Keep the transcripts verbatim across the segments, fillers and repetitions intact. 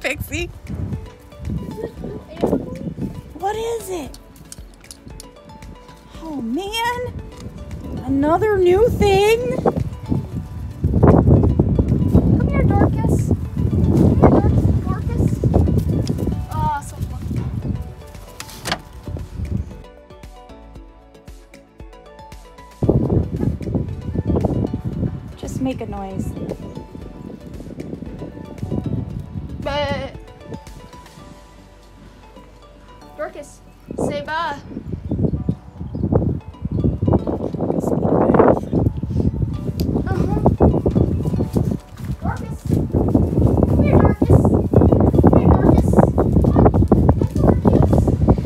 Pixie. What is it? Oh man, another new thing. Come here, Dorcas. Come here, Dorcas. Oh, so fluffy. Just make a noise. But Dorcas, say bye. Uh-huh. Dorcas. Come here, Dorcas. Come here, Dorcas. Come on. Dorcas.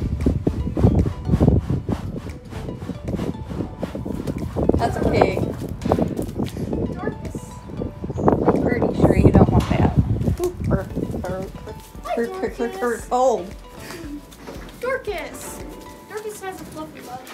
That's okay. Dorcas. I'm pretty sure you don't want that. Ooh, her, her, Hi, her, her, her, her Dorcas. cold. Dorcas. Dorcas has a fluffy butt.